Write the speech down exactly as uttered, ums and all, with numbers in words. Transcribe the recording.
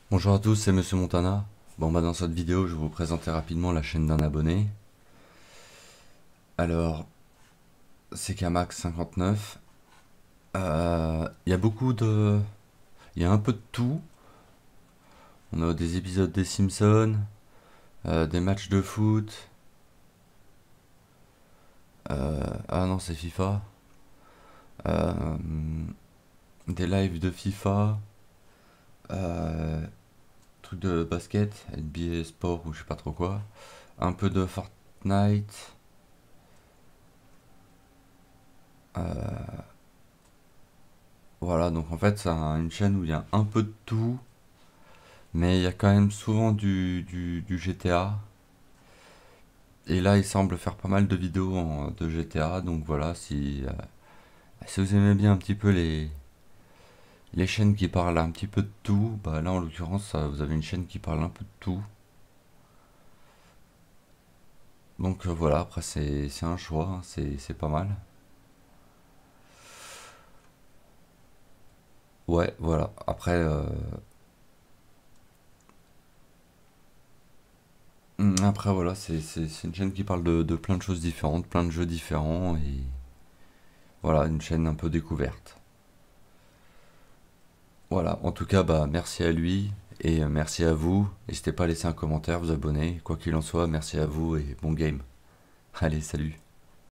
Bonjour à tous, c'est Monsieur Montana. Bon bah dans cette vidéo, je vais vous présenter rapidement la chaîne d'un abonné. Alors, c'est Kamax cinquante-neuf. Euh, Il y a beaucoup de... Il y a un peu de tout. On a des épisodes des Simpsons, euh, des matchs de foot. euh, Ah non, c'est FIFA. euh, des lives de FIFA. euh, Trucs de basket, N B A Sport ou je sais pas trop quoi. Un peu de Fortnite. euh, Voilà, donc en fait, c'est un- une chaîne où il y a un peu de tout, mais il y a quand même souvent du, du, du G T A. Et là, il semble faire pas mal de vidéos en- de G T A, donc voilà, si, euh, si vous aimez bien un petit peu les, les chaînes qui parlent un petit peu de tout, bah là en l'occurrence, euh, vous avez une chaîne qui parle un peu de tout. Donc euh, voilà, après c'est c'est un choix, hein, c'est c'est pas mal. Ouais, voilà, après, euh, hum, après voilà, c'est c'est- c'est une chaîne qui parle de, de plein de choses différentes, plein de jeux différents, et voilà, une chaîne un peu découverte. Voilà, en tout cas, bah, merci à lui et euh, merci à vous. N'hésitez pas à laisser un commentaire, vous abonner. Quoi qu'il en soit, merci à vous et bon game. Allez, salut.